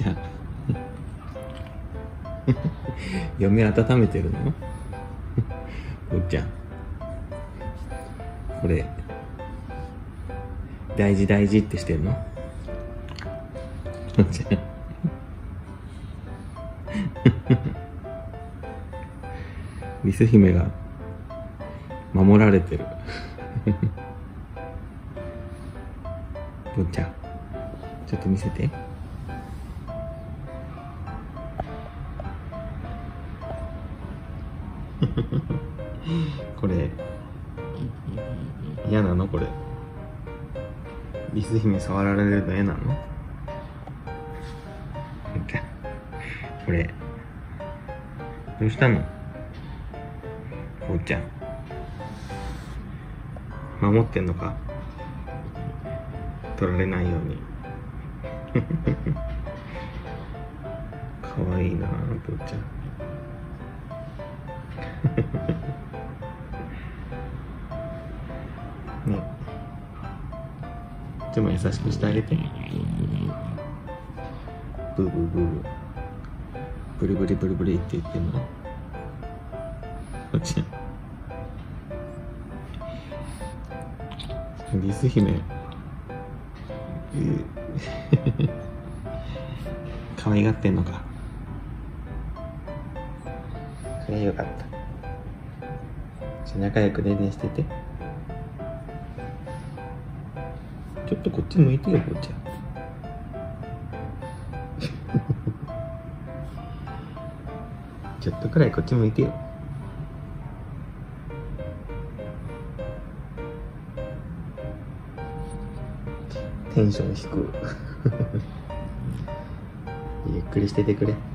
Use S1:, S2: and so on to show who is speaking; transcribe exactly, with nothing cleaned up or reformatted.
S1: ちゃん嫁温めてるのぽっちゃん、これ大事大事ってしてるのぽっちゃんリス姫が守られてるぽっちゃん、ちょっと見せて。これ嫌なの？これリス姫触られるの嫌なの？これどうしたの？ぽっちゃん守ってんのか？取られないようにかわいいなぽっちゃんね、でも優しくしてあげて。ブーブーブーブーブリブリブリブリって言ってんのぽっちゃん、リス姫可愛がってんのか。それはよかった。じゃあ仲良くねねしてて。ちょっとこっち向いてよぽっちゃんちょっとくらいこっち向いてよ。テンション低くゆっくりしててくれ。